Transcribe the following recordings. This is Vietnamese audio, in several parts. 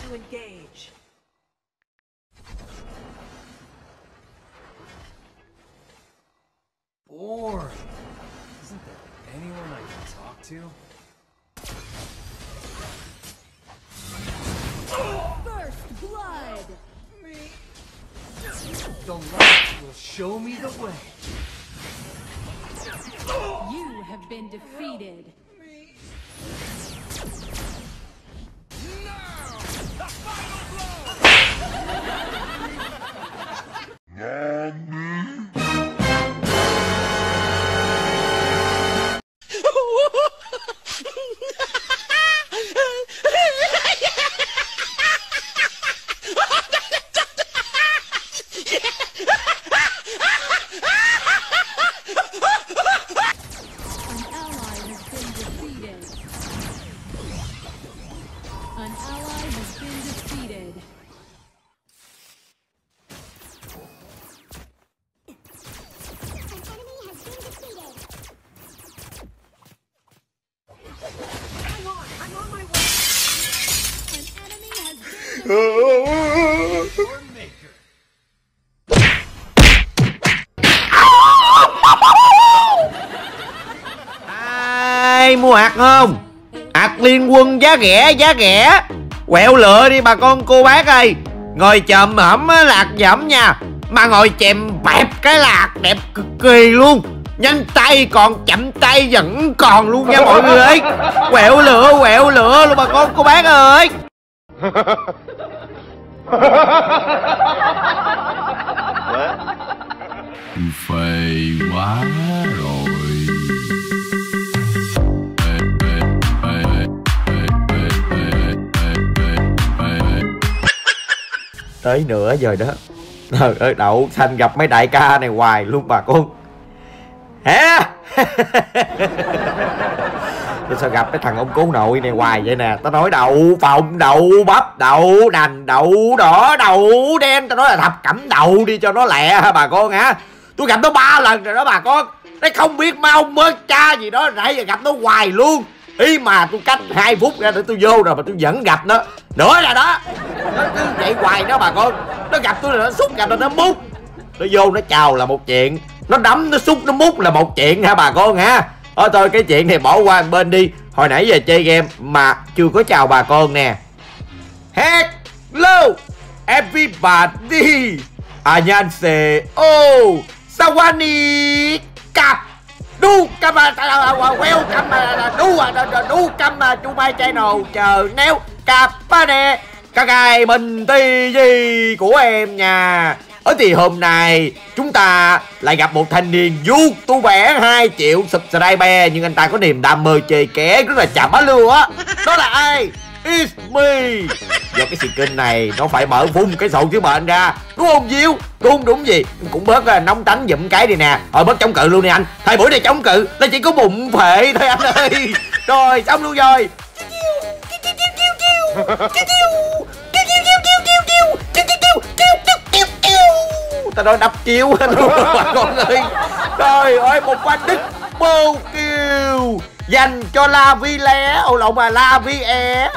Bored. Isn't there anyone I can talk to? First blood. The light will show me the way. You have been defeated. An ally has been defeated. I'm on my way. An enemy has been defeated. Your maker. Ai mua hạt không? Hạt Liên Quân giá rẻ. Quẹo lựa đi bà con cô bác ơi. Ngồi chồm hổm lạc dẫm nha. Mà ngồi chèm bẹp cái lạc đẹp cực kỳ luôn. Nhanh tay còn chậm tay vẫn còn luôn nha mọi người ơi. Quẹo lựa luôn bà con cô bác ơi. Phê quá rồi. Tới nửa giờ đó. Trời ơi, Đậu Xanh gặp mấy đại ca này hoài luôn bà con. Hả? Tôi sao gặp cái thằng ông cố nội này hoài vậy nè. Tao nói đậu phộng, đậu bắp, đậu nành, đậu đỏ, đậu đen. Tao nói là thập cẩm đậu đi cho nó lẹ hả bà con hả. Tôi gặp nó 3 lần rồi đó bà con. Nó không biết mau mới cha gì đó. Nãy giờ gặp nó hoài luôn. Ý mà tôi cách 2 phút ra để tôi vô rồi mà tôi vẫn gặp nó. Nữa là đó. Nó cứ vậy hoài đó bà con. Nó gặp tôi là nó xúc, gặp là nó mút. Nó vô nó chào là một chuyện. Nó đấm, nó xúc, nó mút là một chuyện hả bà con hả. Thôi cái chuyện này bỏ qua một bên đi. Hồi nãy giờ chơi game mà chưa có chào bà con nè. Hello everybody. 안녕하세요. 사와니 cặp đu cam đu cam chu mai channel chờ nếu cặp nè các ai bình ti gì của em nha. Ở thì hôm nay chúng ta lại gặp một thanh niên YouTuber 2 triệu subscriber nhưng anh ta có niềm đam mê chơi ké rất là chậm á luôn á. Đó là ai? It's me. Do cái skin này nó phải mở phun cái sổ chữa bệnh ra, đúng không Diêu? Đúng gì cũng bớt nóng tánh giùm cái đi nè. Thôi bớt chống cự luôn nè anh. Thời buổi này chống cự nó chỉ có bụng phệ thôi anh ơi. Rồi xong luôn rồi. Ta nói đập chiêu luôn bà con ơi. Trời ơi, một pha đứt bô kill dành cho La Vi Lé, La Vi E.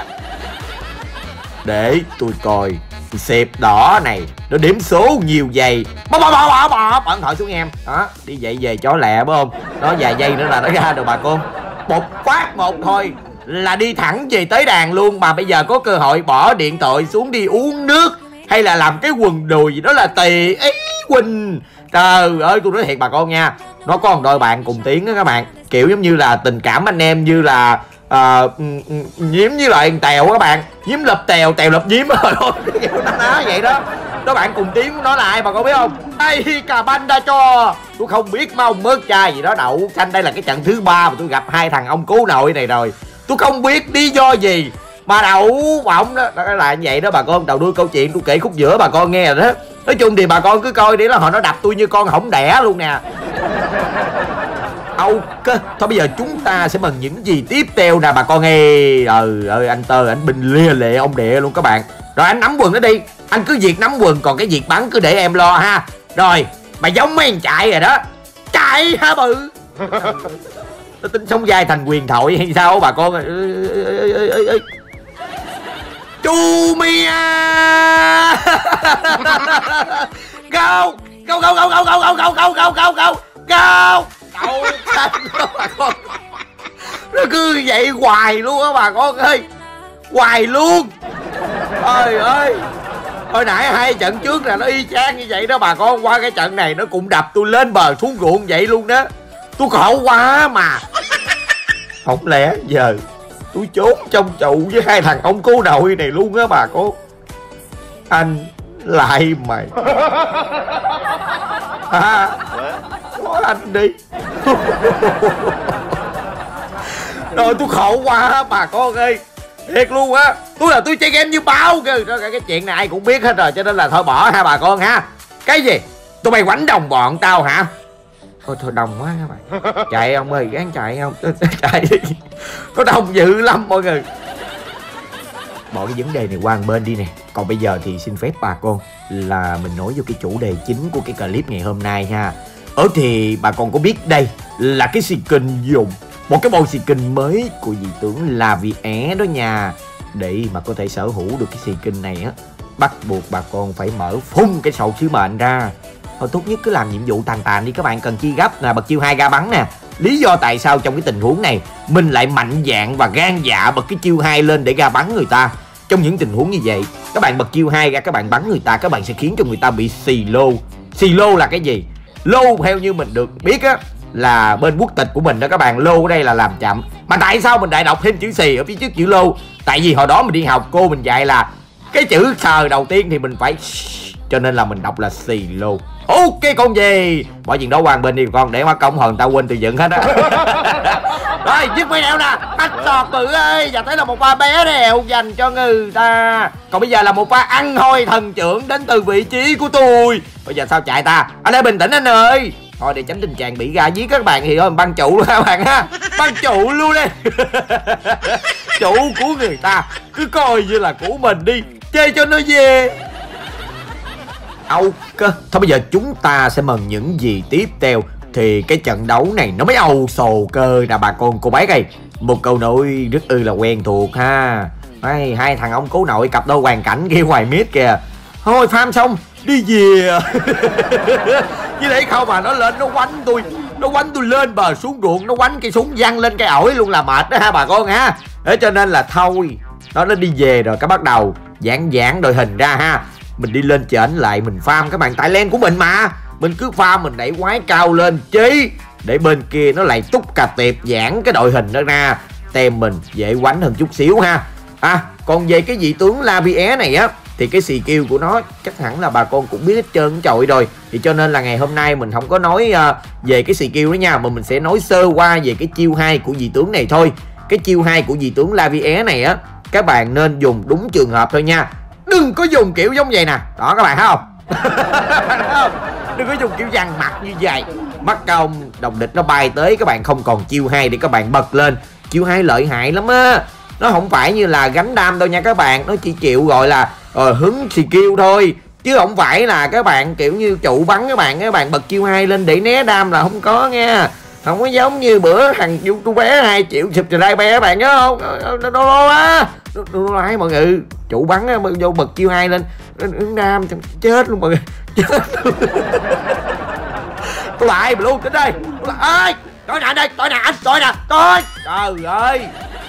Để tôi coi xẹp đỏ này nó điểm số nhiều giây. Bỏ điện thoại xuống em. Đó, đi dậy về chó lẹ phải không? Nó vài giây nữa là nó ra được bà con. Một phát một thôi là đi thẳng về tới đàn luôn. Mà bây giờ có cơ hội bỏ điện thoại xuống đi uống nước hay là làm cái quần đùi gì đó là tùy ý Quỳnh. Trời ơi, tôi nói thiệt bà con nha. Nó có một đôi bạn cùng tiếng đó các bạn. Kiểu giống như là tình cảm anh em như là Nhiếm với lại Tèo các bạn. Nhiếm lập Tèo, Tèo lập Nhiếm rồi. Nó nói vậy đó. Đó bạn cùng tiếng của nó là ai bà con biết không? Đây cà banh ra cho. Tôi không biết mà ông mớt chai gì đó. Đậu Xanh đây là cái trận thứ 3 mà tôi gặp hai thằng ông cố nội này rồi. Tôi không biết lý do gì mà đậu bỏng đó là như vậy đó bà con. Đầu đuôi câu chuyện tôi kể khúc giữa bà con nghe rồi đó. Nói chung thì bà con cứ coi đi, là họ nó đập tôi như con hổng đẻ luôn nè. Ok, thôi bây giờ chúng ta sẽ mừng những gì tiếp theo nè bà con ơi. Ơi anh Tơ anh binh lia lệ ông địa luôn các bạn. Rồi anh nắm quần nó đi. Anh cứ việc nắm quần, còn cái việc bắn cứ để em lo ha. Rồi mày giống mấy thằng chạy rồi đó. Chạy hả bự. Nó tính sống dai thành quyền thoại hay sao bà con ơi. Chu Mia. Go go go go go go go go go go go go đậu xanh đó bà con. Nó cứ vậy hoài luôn á bà con ơi, hoài luôn. Trời ơi, hồi nãy 2 trận trước là nó y chang như vậy đó bà con. Qua cái trận này nó cũng đập tôi lên bờ xuống ruộng vậy luôn đó. Tôi khổ quá mà. Không lẽ giờ tôi trốn trong trụ với 2 thằng ông cô nội này luôn á bà con. Anh lại mày. Nói anh đi. Rồi tôi khổ quá bà con ơi, thiệt luôn á. Tôi chơi game như bao kìa. Cái chuyện này ai cũng biết hết rồi, cho nên là thôi bỏ ha bà con ha. Cái gì tụi mày quánh đồng bọn tao hả? Thôi đồng quá các bạn. Chạy ông ơi, gán chạy không. Chạy đi. Có đồng dữ lắm mọi người. Bỏ cái vấn đề này qua một bên đi nè. Còn bây giờ thì xin phép bà con là mình nói vô cái chủ đề chính của cái clip ngày hôm nay ha. Thì bà con có biết đây là cái skin dùng một cái bộ skin mới của vị tướng La Vie đó nha. Để mà có thể sở hữu được cái skin này á, bắt buộc bà con phải mở phun cái sổ sứ mệnh ra. Thôi tốt nhất cứ làm nhiệm vụ tàn đi các bạn, cần chi gấp nè, bật chiêu 2 ra bắn nè. Lý do tại sao trong cái tình huống này mình lại mạnh dạn và gan dạ bật cái chiêu 2 lên để ra bắn người ta. Trong những tình huống như vậy, các bạn bật chiêu 2 ra các bạn bắn người ta, các bạn sẽ khiến cho người ta bị xì lô. Xì lô là cái gì? Lô theo như mình được biết á là bên quốc tịch của mình đó các bạn. Lô ở đây là làm chậm. Mà tại sao mình lại đọc thêm chữ xì ở phía trước chữ lô? Tại vì hồi đó mình đi học cô mình dạy là cái chữ sờ đầu tiên thì mình phải, cho nên là mình đọc là xì lô. Ok con gì bỏ chuyện đó qua bên đi con, để mà công hồn tao quên từ dựng hết á. Rồi dứt video nè, anh tọt bự ơi. Và thấy là một pha bé đèo dành cho người ta. Còn bây giờ là một pha ăn hôi thần trưởng đến từ vị trí của tôi. Bây giờ sao chạy ta? Anh ơi bình tĩnh anh ơi. Thôi để tránh tình trạng bị gà giết các bạn thì thôi băng trụ luôn các bạn ha. Băng trụ luôn đi. Chủ của người ta cứ coi như là của mình đi, chơi cho nó về. Thôi bây giờ chúng ta sẽ mừng những gì tiếp theo. Thì cái trận đấu này nó mới âu sồ cơ nè bà con cô bác ơi. Một câu nói rất là quen thuộc ha. Hai thằng ông cố nội cặp đôi hoàn cảnh kia ngoài mid kìa. Thôi farm xong đi về. Chứ để không mà nó lên nó quánh tôi. Nó quánh tôi lên bờ xuống ruộng. Nó quánh cây súng văng lên cây ổi luôn là mệt đó ha bà con ha. Thế cho nên là thôi nó đi về rồi. Cái bắt đầu giãn đội hình ra ha. Mình đi lên chảnh lại mình farm các bạn. Tại lane của mình mà. Mình cứ farm mình đẩy quái cao lên chí. Để bên kia nó lại túc cà tiệp giãn cái đội hình đó ra. Tem mình dễ quánh hơn chút xíu ha. Còn về cái vị tướng La Vie này á, thì cái skill của nó chắc hẳn là bà con cũng biết hết trơn trọi rồi. Thì cho nên là ngày hôm nay mình không có nói về cái skill đó nha. Mà mình sẽ nói sơ qua về cái chiêu 2 của vị tướng này thôi. Cái chiêu 2 của vị tướng La Vie này á, các bạn nên dùng đúng trường hợp thôi nha. Đừng có dùng kiểu giống vậy nè. Đó các bạn thấy không? Đừng có dùng kiểu dằn mặt như vậy. Mắc công đồng địch nó bay tới các bạn không còn chiêu 2 để các bạn bật lên. Chiêu 2 lợi hại lắm á. Nó không phải như là gánh đam đâu nha các bạn. Nó chỉ chịu gọi là hứng skill thôi. Chứ không phải là các bạn kiểu như trụ bắn các bạn bật chiêu 2 lên để né đam là không có nha. Không có giống như bữa thằng tôi bé 2 triệu subscribe các bạn nhớ không? Đô á. Đô lại mọi người. Trụ bắn vô bật chiêu 2 lên ứng đam chết luôn mọi người. Chết luôn. Tôi lại luôn đến đây. Ơi, tôi nè đây, tôi nè anh, tôi nè, tôi. Trời ơi.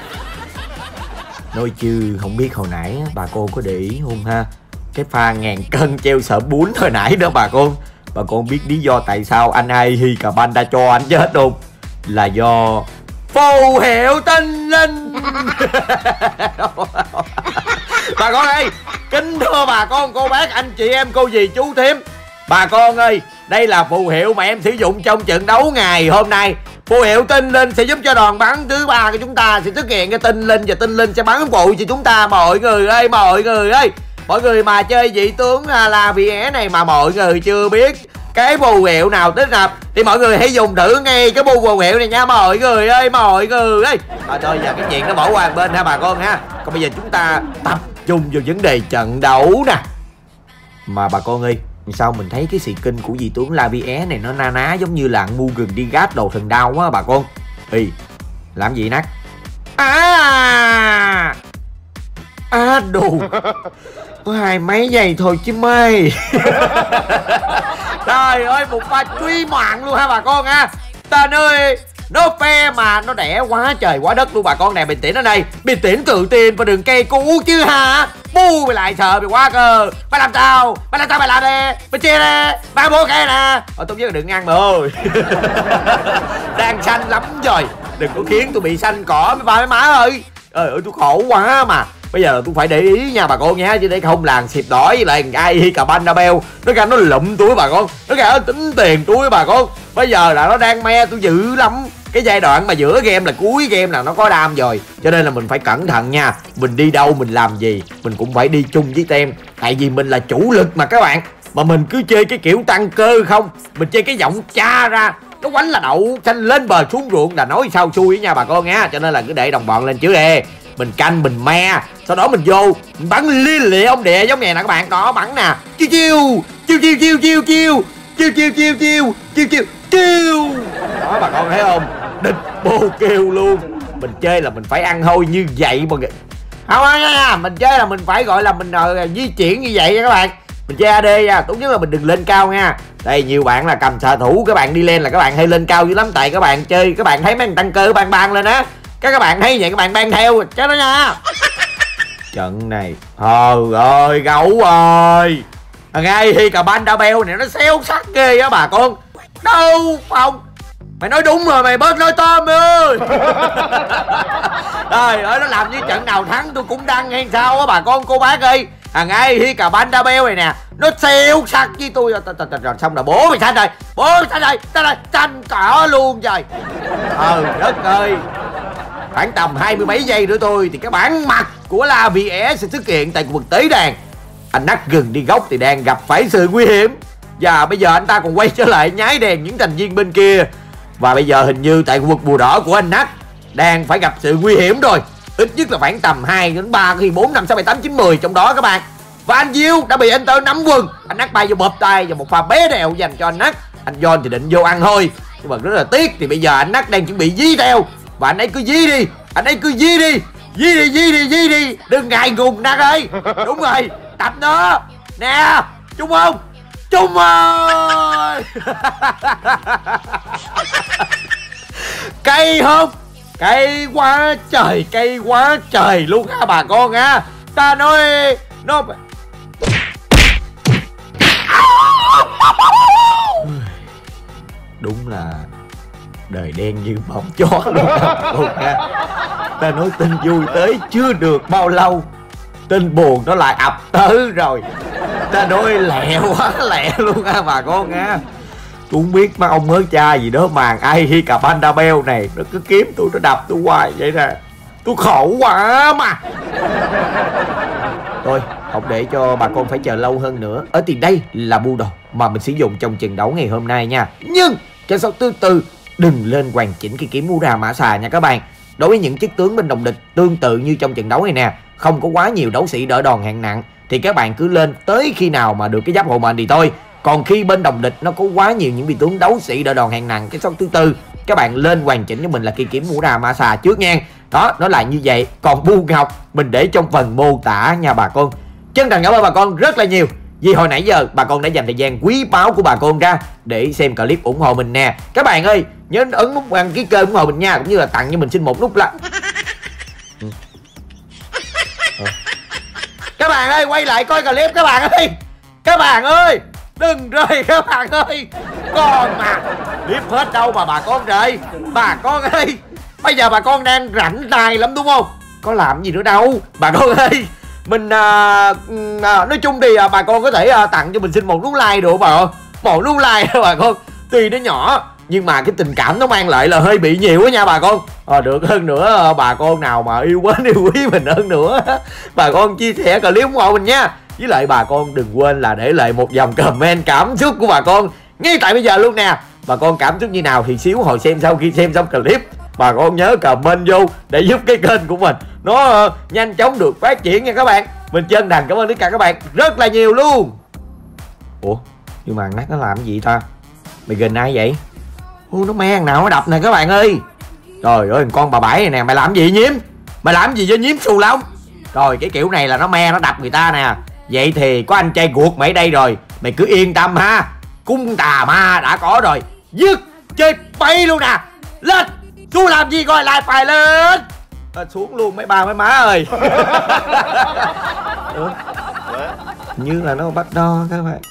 Nói chứ không biết hồi nãy bà cô có để ý không ha. Cái pha 1000 cân treo sợ bún hồi nãy đó bà con. Bà con biết lý do tại sao anh Hi Cà Banh đã cho anh chết không? Là do phù hiệu tinh linh. Bà con ơi, kính thưa bà con, cô bác, anh chị em, cô dì, chú thím. Bà con ơi, đây là phù hiệu mà em sử dụng trong trận đấu ngày hôm nay. Phù hiệu tinh linh sẽ giúp cho đòn bắn thứ 3 của chúng ta sẽ xuất hiện cái tinh linh. Và tinh linh sẽ bắn phụ cho chúng ta mọi người ơi, mọi người ơi. Mọi người mà chơi vị tướng La Vie này mà mọi người chưa biết cái phù hiệu nào tích hợp thì mọi người hãy dùng thử ngay cái phù hiệu này nha mọi người ơi, mọi người ơi. Thôi giờ cái chuyện nó bỏ qua một bên ha bà con ha. Còn bây giờ chúng ta tập trung vào vấn đề trận đấu nè. Mà bà con ơi, sao mình thấy cái skin của vị tướng La Vie này nó na ná giống như là Mugen đi gát đồ thần đau quá bà con. Làm gì nát? quá đù. Có 20 mấy giây thôi chứ mày. Trời ơi, một pha truy mạng luôn ha bà con ha. Tên ơi, nó phe mà nó đẻ quá trời quá đất luôn bà con nè. Bình tĩnh ở đây, bình tĩnh tự tin vào đường cây cũ chứ hả. Bu mày lại sợ mày quá cơ. Mày làm sao mày làm đi, mày chia đi, 34 cây nè. Tốt nhất là đừng ăn mà ơi. Đang xanh lắm rồi, đừng có khiến tôi bị xanh cỏ mấy ba mấy má ơi. Ơi tôi khổ quá mà. Bây giờ là tôi phải để ý nha bà con nhé, chứ để không làng xịp đỏ với lại ai cà banh beo nó ra nó lụm túi bà con, nó ra nó tính tiền túi bà con. Bây giờ là nó đang me tôi dữ lắm. Cái giai đoạn mà giữa game là cuối game là nó có đam rồi, cho nên là mình phải cẩn thận nha. Mình đi đâu mình làm gì mình cũng phải đi chung với tem, tại vì mình là chủ lực mà các bạn. Mà mình cứ chơi cái kiểu tăng cơ không, mình chơi cái giọng cha ra nó quánh là đậu xanh lên bờ xuống ruộng là nói sao xui nha bà con nha. Cho nên là cứ để đồng bọn lên trước đi, mình canh mình me, sau đó mình vô mình bắn lia lịa ông địa giống này nè các bạn. Đó bắn nè, chiêu chiêu chiêu chiêu chiêu chiêu chiêu chiêu chiêu chiêu chiêu chiêu chiêu chiêu. Đó bà con thấy không, địch bô kêu luôn. Mình chơi là mình phải ăn hôi như vậy mà không nha. Mình chơi là mình phải gọi là mình di chuyển như vậy nha các bạn. Mình chơi AD nha, tốt nhất là mình đừng lên cao nha. Đây nhiều bạn là cầm xạ thủ, các bạn đi lên là các bạn hay lên cao dữ lắm. Tại các bạn chơi, các bạn thấy mấy thằng tăng cơ ban lên á, các bạn thấy vậy các bạn ban theo chứ đó nha. Trận này trời ơi gấu ơi, ngay khi cà banh đa beo này nó xéo sắc ghê á bà con. Đâu Phong, mày nói đúng rồi, mày bớt nói tôm ơi. Trời ơi, nó làm như trận nào thắng tôi cũng đăng hay sao á bà con cô bác ơi. Ngay khi cà banh đa beo này nè nó xéo sắc với tôi. Xong là bố mày xanh rồi, bố mày xanh rồi, xanh cỏ luôn rồi. Đất ơi, khoảng tầm 20 mấy giây nữa thôi thì cái bản mặt của La VS sẽ xuất hiện tại khu vực tế đàn. Anh Nắc gần đi góc thì đang gặp phải sự nguy hiểm, và bây giờ anh ta còn quay trở lại nhái đèn những thành viên bên kia. Và bây giờ hình như tại khu vực bùa đỏ của anh Nắc đang phải gặp sự nguy hiểm rồi. Ít nhất là khoảng tầm 2 đến 3 khi 4 5 6 7 8 9 10 trong đó các bạn. Và anh Diêu đã bị Enter nắm quần. Anh Nắc bay vô bóp tay và một pha bé đèo dành cho anh Nắc. Anh John thì định vô ăn thôi, nhưng mà rất là tiếc thì bây giờ anh Nắc đang chuẩn bị dí theo. Và anh ấy cứ dí đi, anh ấy cứ dí đi, dí đi, đừng ngại ngùng Nắc ơi. Đúng rồi, tập nó nè, Trung không? Trung ơi. Cay không? Cay quá trời luôn á bà con á. Ta nói nó đúng là đời đen như bóng chó luôn á. Ta nói tin vui tới chưa được bao lâu, tin buồn nó lại ập tới rồi. Ta nói lẹ quá lẹ luôn á bà con á. Tôi không biết mấy ông mới cha gì đó màn ai khi cà banh đa beo này nó cứ kiếm tôi, nó đập tôi hoài vậy nè. Tôi khổ quá mà. Thôi không để cho bà con phải chờ lâu hơn nữa. Ở thì đây là bưu đồ mà mình sử dụng trong trận đấu ngày hôm nay nha. Nhưng cho sau từ từ đừng lên hoàn chỉnh cái kiếm Mura Mã Xà nha các bạn. Đối với những chức tướng bên đồng địch tương tự như trong trận đấu này nè, không có quá nhiều đấu sĩ đỡ đòn hạng nặng thì các bạn cứ lên tới khi nào mà được cái giáp hộ mệnh thì thôi. Còn khi bên đồng địch nó có quá nhiều những vị tướng đấu sĩ đỡ đòn hạng nặng, cái số thứ tư các bạn lên hoàn chỉnh cho mình là cây kiếm Mura Mã Xà trước nha. Đó, nó là như vậy. Còn bu ngọc mình để trong phần mô tả nha bà con. Chân thành cảm ơn bà con rất là nhiều vì hồi nãy giờ bà con đã dành thời gian quý báu của bà con ra để xem clip ủng hộ mình nè. Các bạn ơi, nhớ ấn nút đăng ký kênh ủng hộ mình nha, cũng như là tặng cho mình xin một nút like. Các bạn ơi, quay lại coi clip các bạn ơi. Các bạn ơi, đừng rời các bạn ơi. Còn mà clip hết đâu mà bà con rời. Bà con ơi, bây giờ bà con đang rảnh tay lắm đúng không? Có làm gì nữa đâu bà con ơi. Mình nói chung thì bà con có thể tặng cho mình xin một nút like được bà. Một nút like bà con. Tuy nó nhỏ nhưng mà cái tình cảm nó mang lại là hơi bị nhiều quá nha bà con. Được hơn nữa bà con nào mà yêu mến yêu quý mình hơn nữa, bà con chia sẻ clip ủng hộ mình nha. Với lại bà con đừng quên là để lại một dòng comment cảm xúc của bà con ngay tại bây giờ luôn nè. Bà con cảm xúc như nào thì xíu hồi xem, sau khi xem xong clip bà con nhớ comment vô để giúp cái kênh của mình nó nhanh chóng được phát triển nha các bạn. Mình chân thành cảm ơn tất cả các bạn rất là nhiều luôn. Ủa nhưng mà Nắc nó làm cái gì ta? Mày gần ai vậy? Nó me thằng nào nó đập này các bạn ơi. Trời ơi con bà bảy này nè, mày làm gì Nhiễm? Mày làm gì cho Nhiễm xù lông? Rồi cái kiểu này là nó me nó đập người ta nè. Vậy thì có anh trai ruột mày đây rồi, mày cứ yên tâm ha. Cung tà ma đã có rồi, dứt chơi bay luôn nè. Lên, chú làm gì coi lại phải lên. Xuống luôn mấy ba mấy má ơi. Như là nó bắt đo các bạn.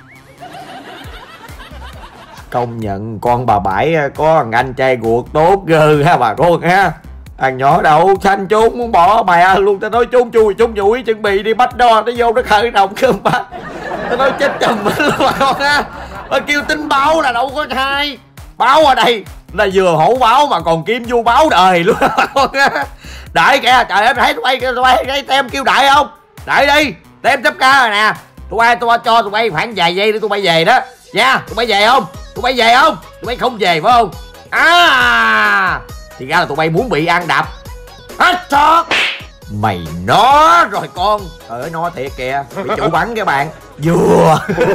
Công nhận con bà Bảy có thằng anh trai ruột tốt ghê ha bà con ha. Thằng nhỏ đậu xanh trốn muốn bỏ mẹ luôn. Tao nói trốn chui trốn nhủi chuẩn bị đi bắt đo. Nó vô nó khởi động cơm bát. Tao nói chết chùm luôn bà con ha. Nó kêu tin báo là đâu có hay. Báo ở đây là vừa hổ báo mà còn kiếm vu báo đời luôn bà con ha. Đại kìa, trời ơi thấy tụi bay thấy tem kêu đại không? Đại đi, tem chấp ca rồi nè. Tụi bay cho tụi bay khoảng vài giây để tụi bay về đó nha. Tụi bay về không? Tụi bay về không? Tụi bay không về phải không? Thì ra là tụi bay muốn bị ăn đập. Hết trot. Mày nó rồi con. Trời ơi nó thiệt kìa. Bị chủ bắn các bạn. Vừa.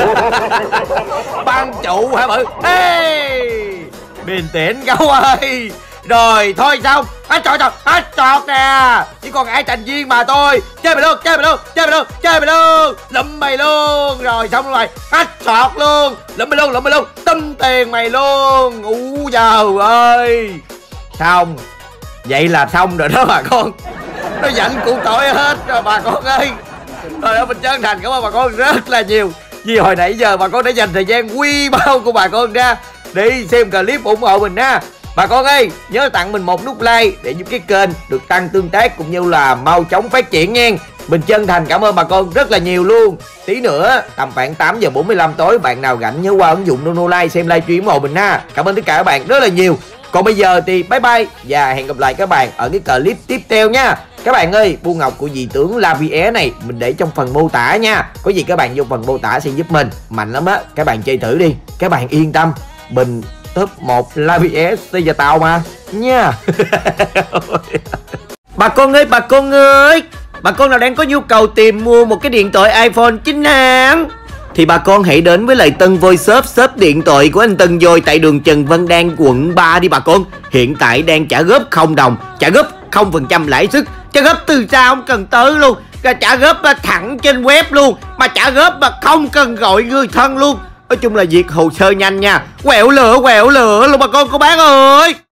Bắn chủ hả bự? Hey, bình tĩnh cậu ơi. Rồi thôi xong. Hết trọt nè. Chỉ còn ai thành viên mà thôi. Chơi mày luôn. Lụm mày luôn. Rồi xong rồi. Hết trọt luôn. Lụm mày luôn. Tung tiền mày luôn. Trời ơi. Xong. Vậy là xong rồi đó bà con. Nó dành cụ tội hết rồi bà con ơi. Rồi đó mình chân thành cảm ơn bà con rất là nhiều. Vì hồi nãy giờ bà con đã dành thời gian quý báu của bà con ra đi xem clip ủng hộ mình nha. Bà con ơi, nhớ tặng mình một nút like để giúp cái kênh được tăng tương tác cũng như là mau chóng phát triển nha. Mình chân thành cảm ơn bà con rất là nhiều luôn. Tí nữa tầm khoảng 8 giờ 45 tối bạn nào rảnh nhớ qua ứng dụng Nonolive xem livestream ủng hộ mình ha. Cảm ơn tất cả các bạn rất là nhiều. Còn bây giờ thì bye bye và hẹn gặp lại các bạn ở cái clip tiếp theo nha. Các bạn ơi, bu ngọc của dì tướng Lavie này mình để trong phần mô tả nha. Có gì các bạn vô phần mô tả sẽ giúp mình. Mạnh lắm á, các bạn chơi thử đi. Các bạn yên tâm, mình top 1 Lavie xây giờ tàu mà nha. Bà con ơi, bà con nào đang có nhu cầu tìm mua một cái điện thoại iPhone 9 hãng thì bà con hãy đến với lại Tân Voi shop điện thoại của anh Tân Voi tại đường Trần Văn Đan quận 3 đi bà con. Hiện tại đang trả góp 0 đồng, trả góp 0% lãi suất, trả góp từ xa không cần tới luôn, trả góp thẳng trên web luôn, mà trả góp mà không cần gọi người thân luôn. Nói chung là việc hồ sơ nhanh nha, quẹo lửa luôn bà con cô bác ơi.